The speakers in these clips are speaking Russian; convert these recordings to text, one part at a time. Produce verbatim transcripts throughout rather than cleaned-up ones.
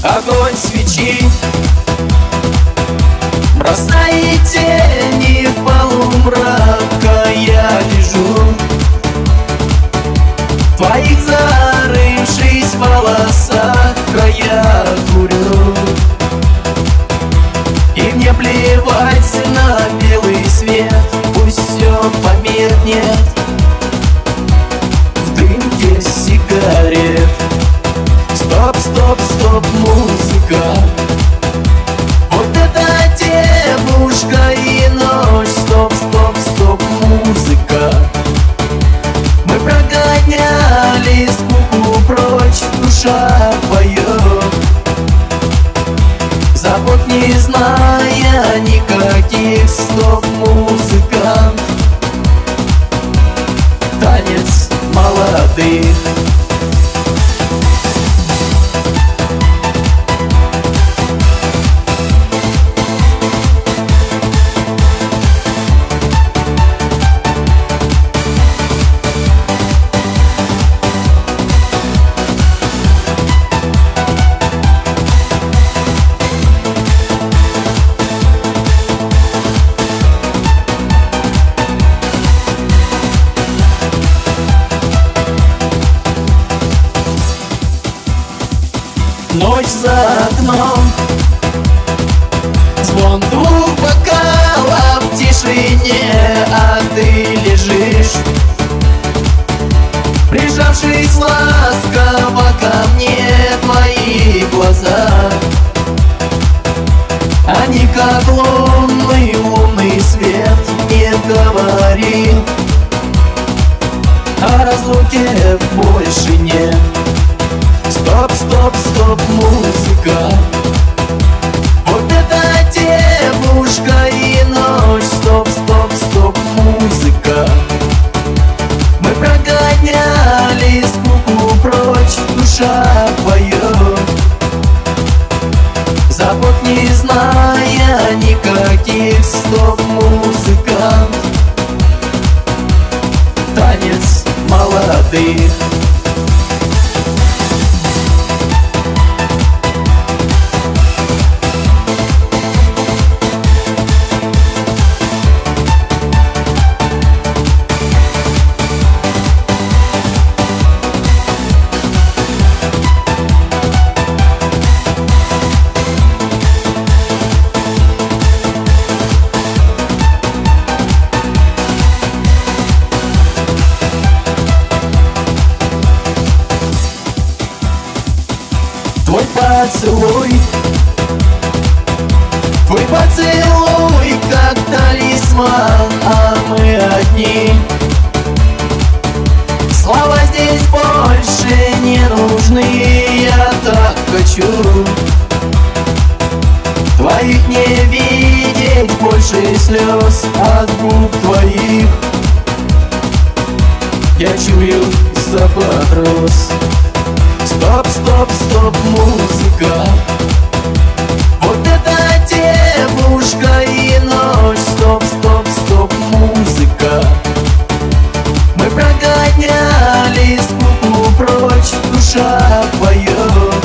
огонь свечи бросает тени в полумрака. Я лежу в твоих зарывшись волосах, края курю, и мне плевать на белый свет. Пусть все померкнет в дымке сигарет. Стоп, стоп, стоп, музыка. Вот эта девушка и ночь. Стоп, стоп, стоп, музыка. Мы прогоняли скуку прочь, душа поет, забот не зная никаких. Стоп, музыкант, танец молодых. Ночь за окном, звон двух бокалов в тишине, а ты лежишь, прижавшись ласково ко мне. Твои глаза, они как лунный, лунный свет. Не говори, о разлуке больше нет. Стоп, стоп, стоп, музыка. Вот эта девушка и ночь. Стоп, стоп, стоп, музыка. Мы прогоняли скуку прочь, душа поет, забот не зная никаких. Стоп, музыкант, танец молодых. Твой поцелуй, твой поцелуй, как талисман, а мы одни. Слова здесь больше не нужны. Я так хочу твоих не видеть больше слез от губ твоих. Я чую запах роз. Стоп, стоп, стоп, музыка. Вот эта девушка и ночь. Стоп, стоп, стоп, музыка. Мы прогоняли скуку прочь, душа поет,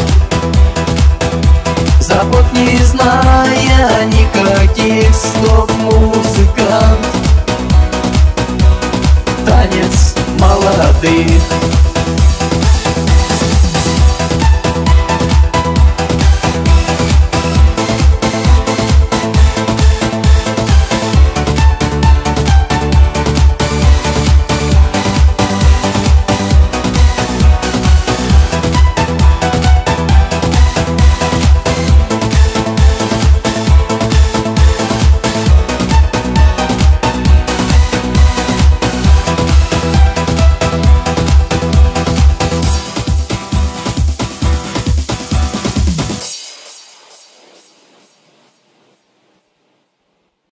забот не зная никаких. Стоп, музыкант, танец молодых.